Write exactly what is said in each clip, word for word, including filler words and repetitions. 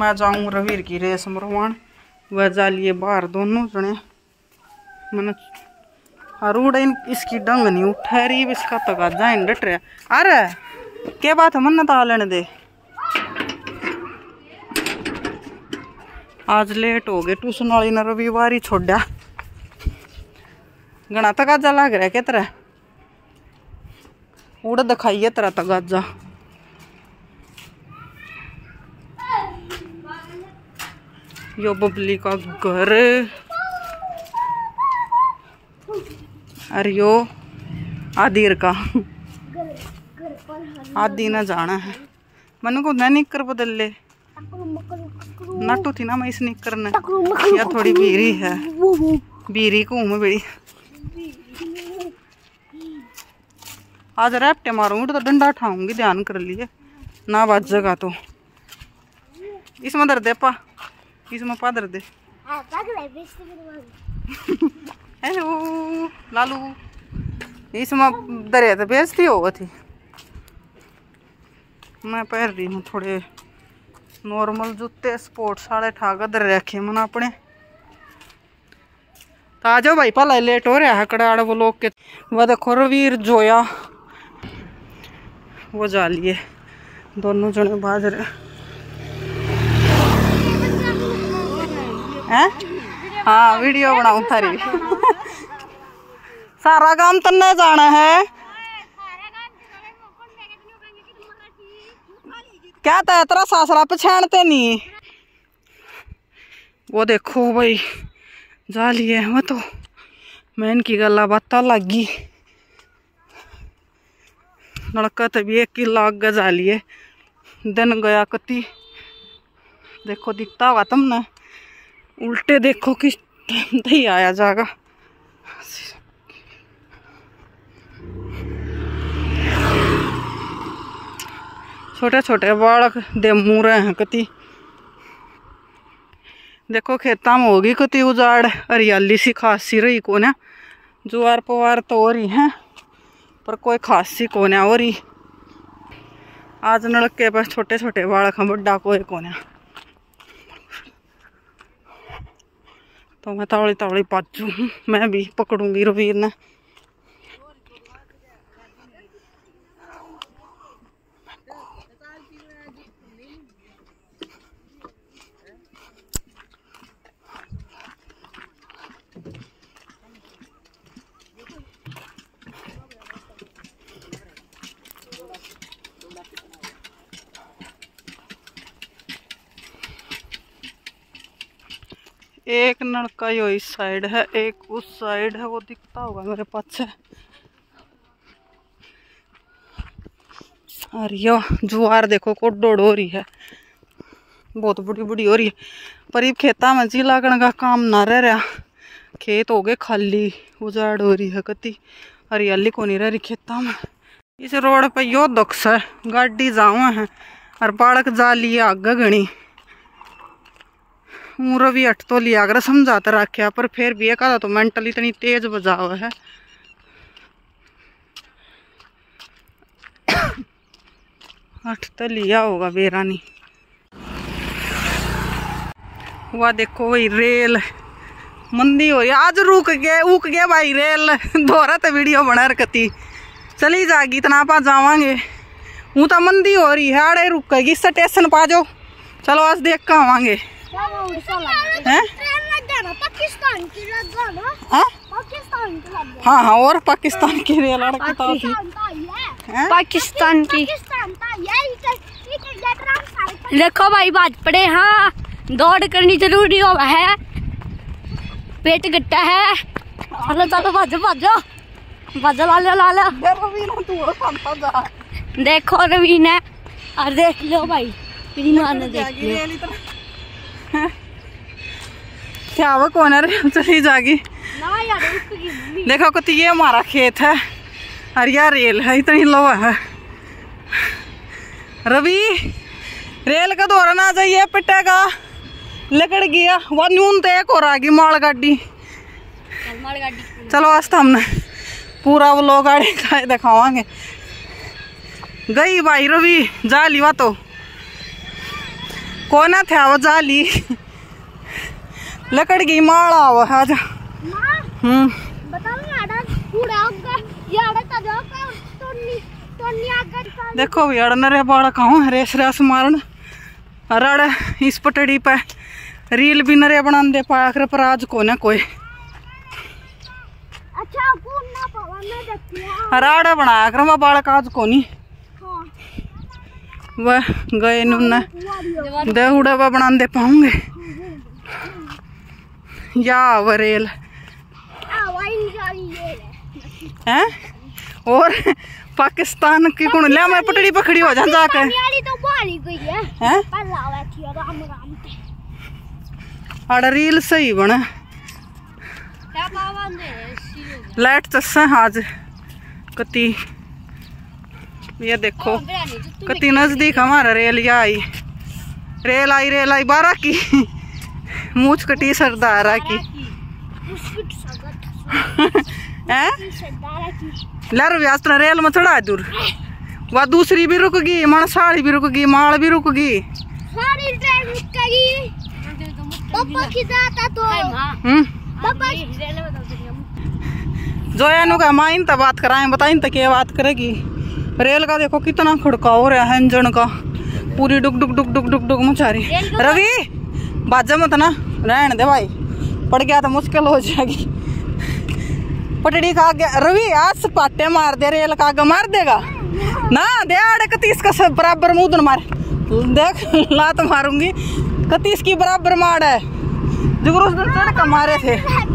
मैं जाऊँ रवीर की रेस मरवान, वह जा लिए बाहर दोनों जने। मैंने अरूड़ इसकी डंग नहीं उठा रही, इसका तगाजा इन डट रहा। अरे क्या बात है, मन्नत आ लेने दे। आज लेट हो गए, ट्यूशन वाली ने रविवार ही छोड़ा। घना तगाजा लग रहा है क्या तेरा? उड़ दिखाइए तेरा तगाजा। यो बबली का घर, अरे यो आदिर का आदि न जाना है। मनु को निकर बदल ले, नटू थी ना मैं इस निकर ने, या थोड़ी बीरी है, बीरी को मैं बड़ी। आज रैप्टे मारूंगी तो डंडा उठाऊंगी, ध्यान कर लिए ना बात जगह। तो इसमें दर दे पा, इसमें पा दर दे। हेलो लालू, इसमें दरिया तो बेचती होगा थी। मैं पहन रही हूँ थोड़े नॉर्मल जूते, स्पोर्ट्स वाले ठाक दर रखे मैंने अपने। तो आ जाओ भाई, पहला लेट हो रहा है कड़ाड़ वो लोग के। वह देखो रवीर जोया वो जा लिए, दोनों जने बाज रहे हैं। हाँ वीडियो बनाऊं थारी। सारा काम तन्ने जाना है क्या? तय तेरा सासरा पछाणते नहीं। वो देखो भाई जा लिए मैं तो, मैं इनकी गला बात लगी। लड़का तभी एक की लाग गजा लिए, दिन गया कति। देखो दिखता होगा तुमने, उल्टे देखो किस टाइम ही आया जाएगा। छोटे छोटे बालक दे मुँह रहे हैं कति। देखो खेता में होगी कति उजाड़, हरियाली सी खासी रही को ना। जुआर पवार तो हो रही है पर कोई खासी को ना हो रही। आज नलके पास छोटे छोटे बालक हैं, बड़ा कोई को ना। तो मैं तावड़ी तावड़ी पाचू, मैं भी पकड़ूंगी रवीर ने। एक नलका यो इस साइड है, एक उस साइड है, वो दिखता होगा मेरे पास। और यो जुआर देखो को डोड़ हो रही है, बहुत बड़ी बड़ी हो रही है। पर ये खेता में जी लागण का काम ना रह रहा, खेत हो गए खाली, उजाड़ हो रही है कति, हरियाली को नहीं रह रही खेता में। इस रोड पे यो दुख है, गाड़ी जावा है और बालक जा लिए आगे घनी। रवि अट तो लिया कर समझाते रखा, पर फिर भी एक आधा तो मेंटली इतनी तेज बजा हुआ है। अट तो लिया होगा बेरानी। वह देखो वही रेल मंदी हो रही, आज रुक गए उक गए भाई रेल। दोहरा तो वीडियो बना रखती, चली जाएगी इतना पा जावांगे। वो तो मंदी हो रही है, आड़े रुकेगी स्टेशन पा जाओ। चलो आज देख कर आवांगे। हैं? पाकिस्तान की लगा हाँ पाकिस्तान की लगा। हाँ हाँ और पाकिस्तान की रेल लड़की तो थी, पाकिस्तान की। देखो भाई बात पड़े, हाँ दौड़ करनी जरूरी हो है, पेट गट्टा है। चलो चलो भाजो भाजो भाजो ला लो ला लो। देखो रवीना और देख लो भाई, देख लो क्या वो कौन है चली जाएगी। देखो कति ये हमारा खेत है और यार रेल है, इतनी लोहा है। रवि रेल का दौरा ना जाइए, पिटेगा लकड़ गया। वह न्यून तो एक और आ गई माल गाड़ी। चलो आज तो हमने पूरा वो लोग गाड़ी का दिखावांगे। गई भाई रवि जा लिवा तो कौन थे वो जाली लकड़ की माला वो आज हम्म देखो भी अड़ नरे बाड़ा कहूँ रेस रेस मारन अड़ इस पटड़ी पे रील भी नरे बना दे पाया कर पर आज को ना कोई राड़ा बनाया कर वह बाड़ा काज को नहीं वह गए नुन्ना देहुड़ा वह बना दे पाऊंगे या वरेल हैं और पाकिस्तान की कौन ले मैं पटड़ी पकड़ी हो जा जाकर हैं आड़ा रील सही बना लाइट चस्सा आज कति ये देखो कति नजदीक हमारा रेल या आई रेल आई रेल आई बारह की मूछ कटी सरदारा की लर व्यास रेल में चढ़ा दूर वह दूसरी भी रुक गई मनसाड़ी भी रुक गई माल भी रुक गई सारी ट्रेन रुक गई पापा की जाता तो हम्म पापा जोया नु का माइन तो बात कराएं बताइन तो क्या बात करेगी रेल का देखो कितना खड़का हो रहा है इंजन का पूरी डुक डुक डुक डुक डुक डुक मचा रही रवि बाजा मत ना रहने दे भाई पड़ गया तो मुश्किल हो जाएगी पटड़ी का आगे रवि आज पाटे मार दे रेल का आगे मार देगा ना दे आड़े कतीस का सब बराबर मुंह मार देख लात मारूंगी कतीस की बराबर मार है जुगरूस चढ़ का मारे थे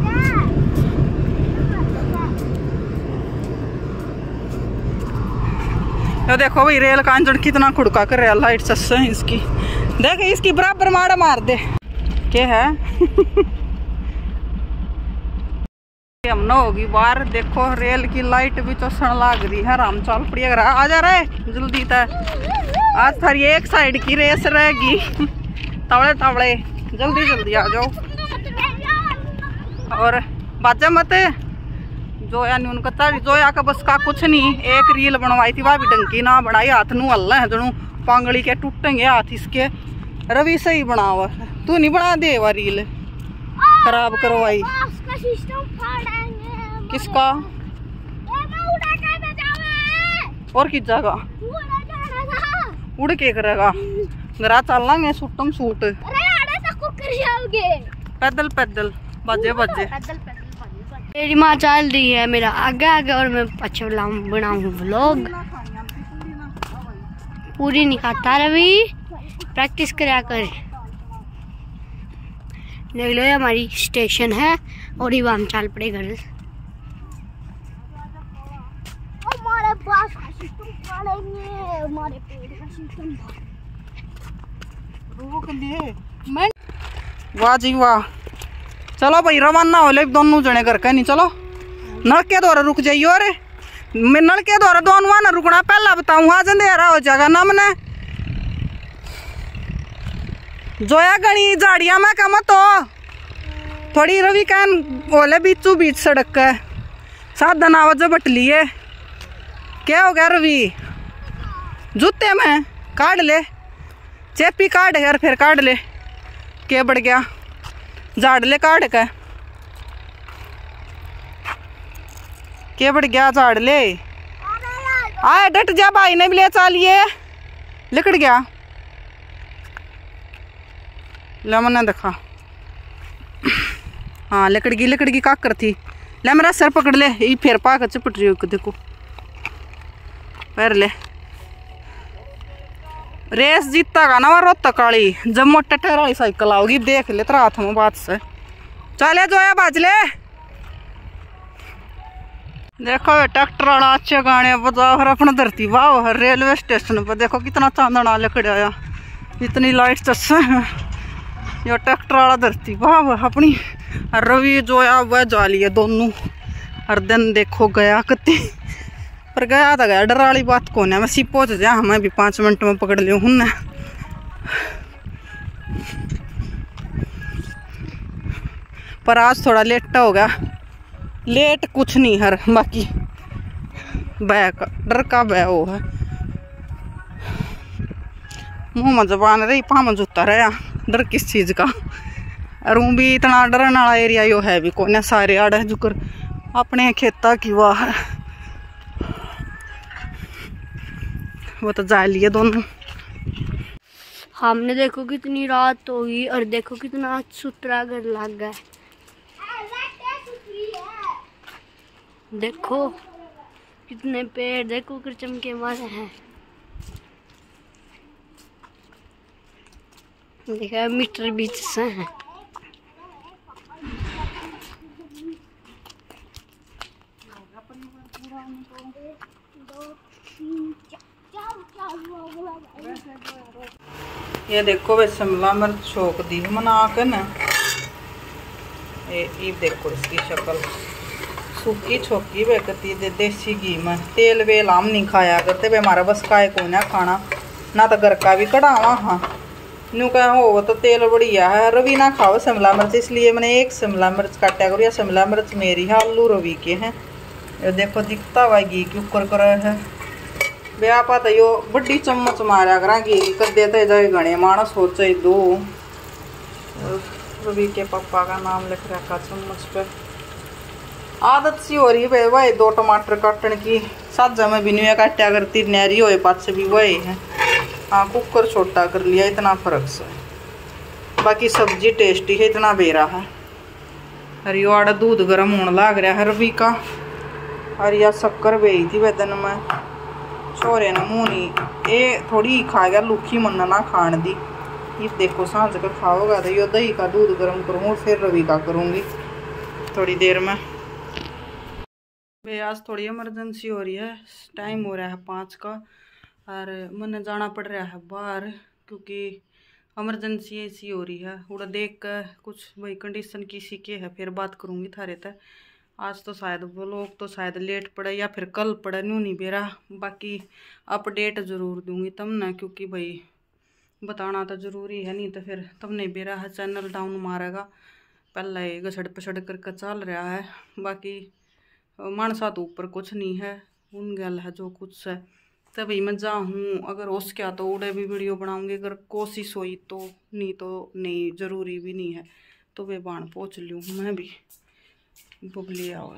ये देखो भाई रेल का इंजन कितना खुड़का कर रहा है लाइट सस्ते है इसकी देख इसकी बराबर मारा मार दे क्या है हम न होगी बाहर देखो रेल की लाइट भी चसन लाग रही है राम चाल पड़िया आ जा रहा है जल्दी तय आज थारी एक साइड की रेस रहेगी तवड़े तवड़े जल्दी जल्दी आ जाओ और बाजा मत जोया ने उनका तारी जोया का बस का कुछ नहीं एक रील बनवाई थी वह भी डंकी ना बनाई हाथ नू हल्ला है जनू पांगड़ी के टूटेंगे हाथ इसके रवि सही बनावा तू नहीं बना दे वह रील खराब करवाई किसका और किस जगह उड़ के करेगा घरा चल लांगे सूटम सूट पैदल पैदल बजे बजे मेरी माँ चल रही है मेरा आगे आगे और मैं पीछे बनाऊँ व्लॉग पूरी नहीं खाता रवि प्रैक्टिस करा कर देख लो ये हमारी स्टेशन है और ये हम चाल पड़े घर हमारे पास हमारे पेड़ का सिस्टम वाह जी वाह चलो भाई रवाना हो ले दोनों जने घर का नहीं चलो नलके द्वारा रुक जाइयो अरे मैं नलके द्वारा दोनों ना रुकना पहला बताऊँ आज अंधेरा हो जाएगा ना मैंने जोया गणी झाड़िया में कम तो थोड़ी रवि कैन बोले बीचू बीच सड़क का साधन आवाज बट लिए क्या हो गया रवि जूते में काट ले चेपी काट यार फिर काट ले क्या बढ़ गया झाड़ ले काट का क्या बढ़ गया झाड़ ले आए डट जा भाई ने भी ले चालिए लिकड़ गया ले मैंने देखा हाँ लकड़ की लकड़ की काकर थी ले मेरा सर पकड़ ले ये फिर पा कर चिपट रही हो देखो पैर ले रेस जीता का ना वो रोता काली जब मोटा ठहरा वाली साइकिल आओगी देख ले तेरा हाथ में बात से चले जोया बाज ले देखो ट्रैक्टर वाला अच्छे गाने बजा फिर अपना धरती वाह रेलवे स्टेशन पर देखो कितना चांदना लकड़ आया इतनी लाइट चस ये ट्रैक्टर वाला धरती वाह अपनी रवि जोया वह जाली है दोनों हर दिन देखो गया कति पर गया था गया डर वाली बात कौन है मैं सी पहुँच जा हमें भी पाँच मिनट में पकड़ लियो हूँ ना पर आज थोड़ा लेट हो गया लेट कुछ नहीं हर बाकी बै का डर का बै वो है मुँह में जबान रही पा में जुता रहा डर किस चीज़ का। रूम भी इतना डरने वाला एरिया यो है भी कौन सारे आड़ है जुकर अपने खेता की वाह है वो तो जा लिए दोनों। हमने देखो कितनी रात होगी और देखो कितना सुतरा घर लग गया। देखो कितने पेड़ देखो कर चमके मारे हैं। देखा मीटर बीच से है। ये देखो वे शिमला मिर्च छोक दी मना के ना ये ये देखो इसकी शक्ल सूखी छोकी वे कती दे देसी घी में तेल वेल आम नहीं खाया करते वे हमारा बस का को ना खाना ना तो घर का भी कढ़ावा। हाँ न्यू कह हो तो तेल बढ़िया है रवि ना खाओ शिमला मिर्च इसलिए मैंने एक शिमला मिर्च काटा करो या शिमला मिर्च मेरी है आलू रवि के हैं। ये देखो दिखता हुआ घी क्यों कर कर है वे आप तो यो बड़ी चम्मच मारा करा घी कर देते जाए घने मानस हो चाहे दो। रवि के पापा का नाम लिख रखा चम्मच पे। आदत सी हो रही है भाई दो टमाटर काटने की साजा में भी नहीं काटा करती नहरी हो पास भी वही है। हाँ कुकर छोटा कर लिया इतना फर्क से बाकी सब्जी टेस्टी है इतना बेरा है। अरे यो आड़ा दूध गर्म होने लग रहा है रवि का और यह शक्कर बेई थी वेदन में छोरे ने मुँह नहीं ये थोड़ी खा गया लुखी मन ना खान दी। ये देखो सांझ का खाओगा तो यो दही का दूध गर्म करूँगा फिर रवि का करूँगी थोड़ी देर में। भाई आज थोड़ी इमरजेंसी हो रही है टाइम हो रहा है पाँच का और मैंने जाना पड़ रहा है बाहर क्योंकि इमरजेंसी ऐसी हो रही है। उड़ा देख कर कुछ भाई कंडीशन किसी के है फिर बात करूँगी थारे तक। आज तो शायद वो लोग तो शायद लेट पड़े या फिर कल पड़े न्यू नहीं बेरा बाकी अपडेट ज़रूर दूंगी तब ना क्योंकि भाई बताना तो ज़रूरी है नहीं तो फिर तब नहीं बेरा है चैनल डाउन मारेगा। पहले घसड़ पछड़ करके चल रहा है बाकी मानसा तो ऊपर कुछ नहीं है उन गल है जो कुछ है तभी मैं जाऊँ अगर हो सका तो उड़े भी वीडियो बनाऊंगी अगर कोशिश हुई तो नहीं तो नहीं ज़रूरी भी नहीं है तो वे बाण पहुँच लूँ मैं भी बुबली आओ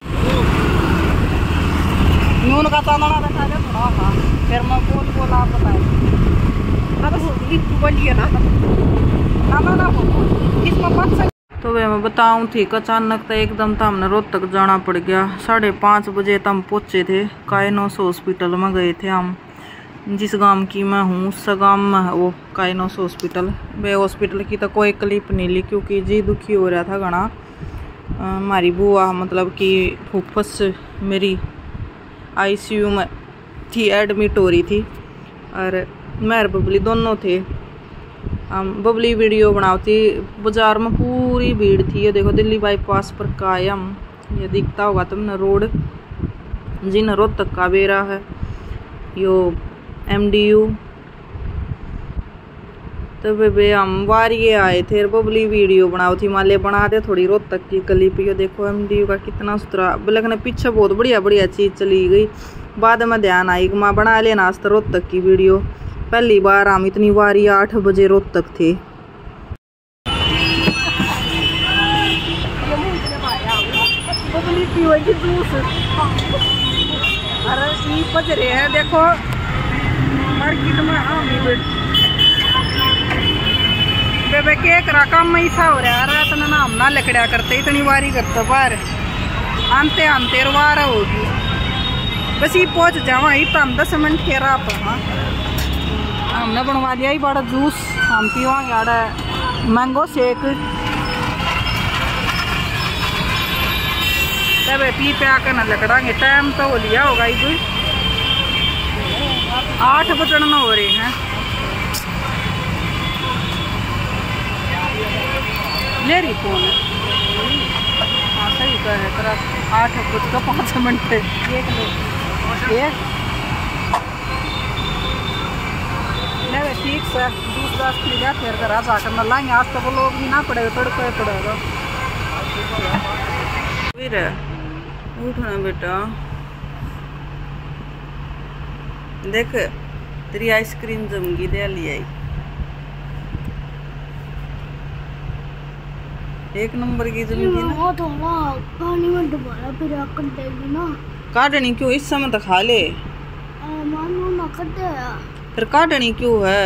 नून का चांदना दिखा दे थोड़ा हाँ फिर मैं बोल बोल आप बताए बोलिए ना ना ना इसमें पाँच तो वे मैं बताऊँ थी अचानक तो एकदम तो हमने रोहतक जाना पड़ गया। साढ़े पाँच बजे तो हम पहुँचे थे काइनोस हॉस्पिटल में गए थे हम जिस गांव की मैं हूँ उस गांव में है वो काइनोस हॉस्पिटल। वे हॉस्पिटल की तो कोई क्लिप नहीं ली क्योंकि जी दुखी हो रहा था घना। हमारी बुआ मतलब कि फूफस मेरी आईसीयू में थी एडमिट हो रही थी और मेहर बबली दोनों थे। हम बबली वीडियो बनाती बाजार में पूरी भीड़ थी। ये देखो दिल्ली बाईपास पर कायम ये दिखता होगा तुमने रोड जिन रोहतक का बेरा है यो एमडीयू। तो बे हम वारिये आए थे बबली वीडियो बनाओ थी माले बना दे थोड़ी रोहतक की क्लिप। ये देखो एमडीयू का कितना सुथरा लेकिन पीछे बहुत बढ़िया बढ़िया चीज़ चली गई बाद में ध्यान आई कि माँ बना लेना आज तो रोहतक की वीडियो। पहली बार हम इतनी बारी आठ बजे रोहतक थे। अरे बज रहे हैं देखो मार्केट में बेबे के करा काम में ऐसा हो रहा है इतना नाम ना लकड़ा करते इतनी बारी करते बाहर आनते आनते वार होगी बस ये पहुँच जावा ही तो हम दस मिनट खेरा आप हाँ हमने बनवा दिया ही बड़ा जूस हम पीवांगे आड़ा मैंगो शेक तब पी प्या कर न लकड़ांगे। टाइम तो हो लिया होगा ही आठ बजन न हो रहे हैं। मेरी फोन हाँ सही कह है तेरा आठ बज का पाँच मिनट एक ठीक से दूसरा पीला फिर कर जाकर न लाएंगे आज तो वो लोग भी ना पड़ेगा तड़का पड़ेगा। फिर उठना बेटा देख तेरी आइसक्रीम जमगी दे ली आई। एक नंबर की जिंदगी ना। वो थोड़ा पानी में डुबाया फिर कर देगी ना। काटनी क्यों, इस समय तो खा ले। मानो ना कर दे फिर काटनी क्यों है?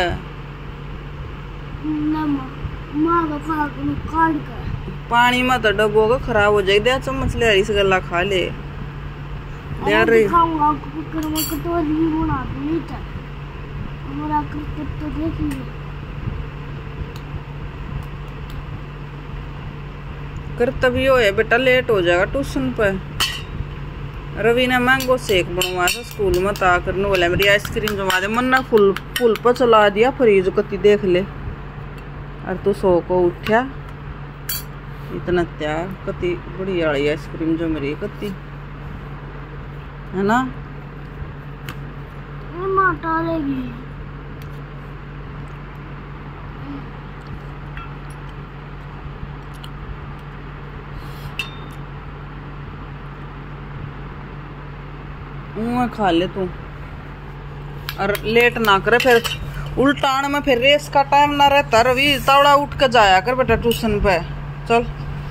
ना माँ का खा के काट कर पानी में तो डबोगा खराब हो जाएगी। दे चम्मच ले इस गला खा ले। दे रही खाऊंगा कुकर में कटोरी बना दूंगी तो हमारा कुकर तो देखिए कर्तव्य है बेटा, लेट हो जाएगा ट्यूशन पे। रवि ने मैंगो शेक बनवा था स्कूल में, ता करने वाला मेरी आइसक्रीम जमा दे। मन ना फुल फुल पर चला दिया फ्रीज कति देख ले। और तू सो को उठा इतना त्याग कति बड़ी वाली आइसक्रीम जो मेरी कति है ना। माता लेगी मैं खा ले तू। और लेट ना करे फिर उल्टान में, फिर रेस का टाइम ना रहता। रवि तावड़ा उठ के जाया कर बेटा ट्यूशन पे। चल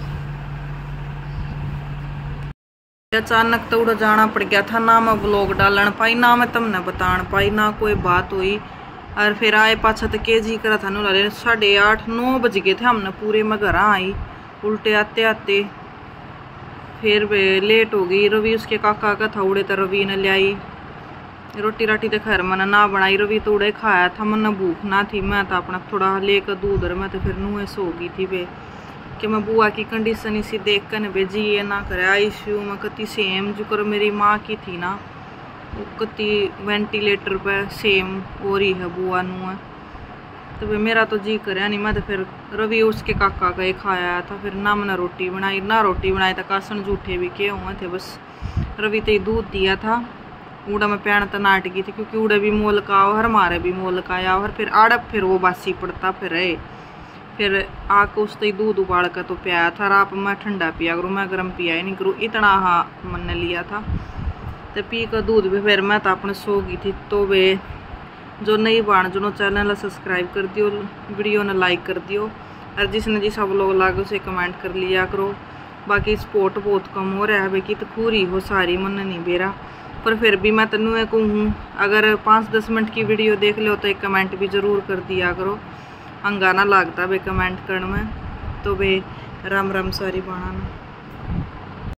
अचानक तो उड़ा जाना पड़ गया था ना। मैं ब्लॉग डालन पाई ना, मैं तुमने बतान पाई ना, कोई बात हुई। और फिर आए पाछा तो के जी करा था नु साढ़े आठ नौ बज गए थे हमने पूरे। मैं घर आई उल्टे आते आते फिर लेट हो गई। रवि उसके काका का था उड़े तो रवि ने ले आई रोटी राटी तो खैर मैंने ना बनाई। रवि तो उड़े खाया था, मन भूख ना थी। मैं तो अपना थोड़ा लेकर दूध और मैं तो फिर नुए सो गई थी बे कि मैं बुआ की कंडीशन इसी देख कर बे जी ये ना करे आईसीयू में कति सेम जो कर मेरी माँ की थी ना, वो कति वेंटिलेटर पे सेम हो रही है बुआ नुए। तो भाई मेरा तो जी करे नहीं। मैं तो फिर रवि उसके काका का ही खाया था। फिर ना मैंने रोटी बनाई ना रोटी बनाई तो कासन जूठे भी के हुए थे। बस रवि तो दूध दिया था। उड़ा में पैन तो नाट गई थी क्योंकि उड़े भी मोल का और हमारे भी मोल का आया। और फिर आड़प फिर वो बासी पड़ता फिर रहे। फिर आके उस तो दूध उबाल कर तो पिया था। रात में ठंडा पिया करूँ, मैं गर्म पिया ही नहीं करूँ। इतना हाँ मन ने लिया था तो पी कर दूध भी। फिर मैं तो अपने सो गई थी। तो वे जो नई बाण जो चैनल सब्सक्राइब कर दियो, वीडियो ने लाइक कर दियो। और जिसने जिस सब लोग लागे उसे कमेंट कर लिया करो। बाकी सपोर्ट बहुत कम हो रहा है भाई कि तो खूरी हो सारी मन नहीं बेरा। पर फिर भी मैं तेनू एक कहूँ अगर पाँच दस मिनट की वीडियो देख लो तो एक कमेंट भी ज़रूर कर दिया करो। अंगाना लगता भाई कमेंट करने में। तो भाई राम राम सारी बाणा।